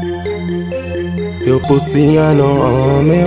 Your pussy I know all me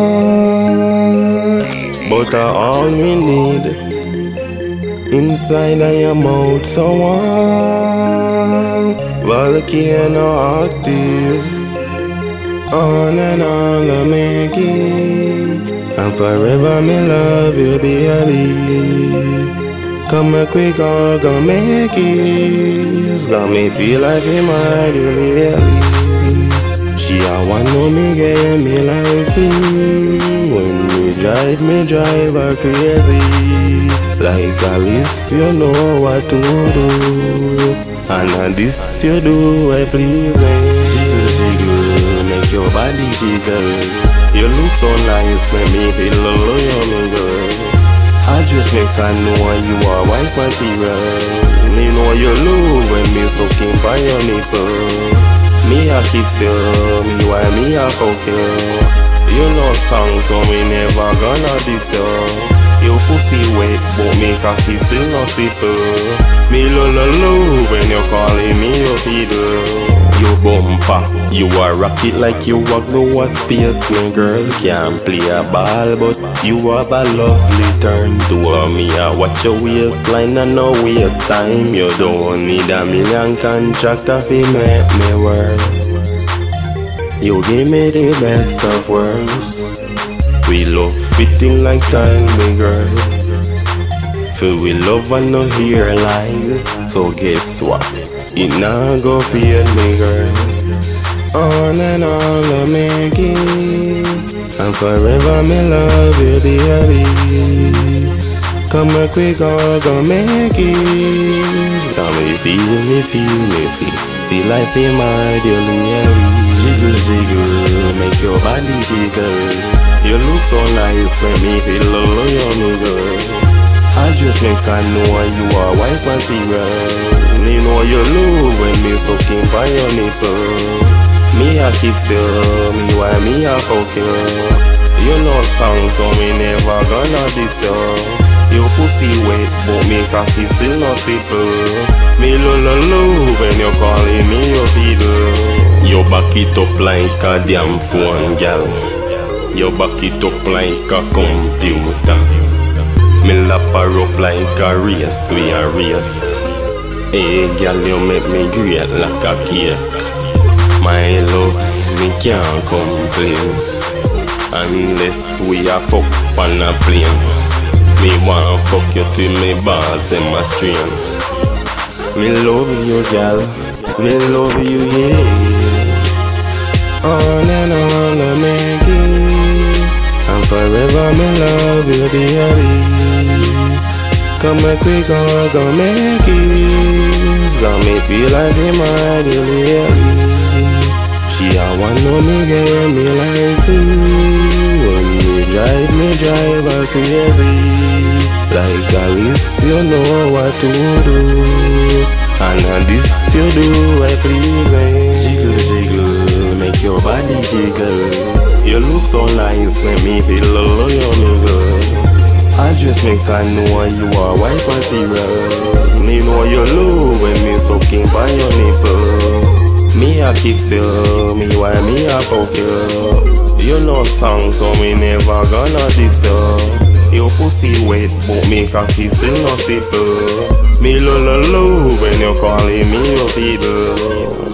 want, but all me need inside of your mouth so warm. Volcano active, on and on I make it, and forever me love you dearly. Come a quick, all gonna make it. Got me feel like I'm really. She a want know me get me license. When me drive her crazy. Like Alice, you know what to do, and this you do, I please me. Jiggle, jiggle, make your body jiggle. You look so nice, make me feel loyal, me girl. I just make I know you are wife material. Me know you love when me sucking by your nipple. Me a kiss you, me why me a fuck you. You know songs so me never gonna diss you. Your pussy wet but me cocky still no simple. Me love when you calling me your fiddle. You bumper, you a rocket like you a go at space. Me girl can't play a ball, but you have a lovely turn to me. I watch your waistline and no waste time. You don't need a million contractor fi make me work. You give me the best of words. We love fitting like time, me girl. Feel we love and no hear lie. So guess what? It nah go fade, me girl. On and on I make it, and forever me love you dearly. Come a quick, all gonna make it. Got me feel like be my dearly. Jiggle, jiggle, make your body jiggle. You look so nice, make me feel loyal, me girl. I just make I know you are wife material. Me know you love when me sucking by your nipple. Me a kiss you, me why me a fuck you. You know songs so me never gonna diss you. Your pussy wet but me cocky still no simple. Me love when you calling me your fiddle. You back it up like a damn phone, gal. You back it up like a computer. Me lap her up like a race, we a race. Hey gal, you make me great like a cake. My love, me can't complain, unless we a fuck on a plane. Me want fuck you till me balls in my stream. Me love you gal, me love you yeah. On and on I make it, and forever me love you dearly. Come a quick, all gonna make it. Got me feel like I'm really. She a want know me get me license. When me drive her crazy. Like Alice, you know what to do, and this you do, I please me. Jiggle, jiggle, make your body jiggle. You look so nice, make me feel loyal, me girl. I just make I know you are wife material. Me know you love when me sucking by your nipple. Me a kiss you, me why me a fuck you. You know songs so me never gonna diss you. Your pussy wet but me cocky still no simple. Me love when you calling me your fiddle.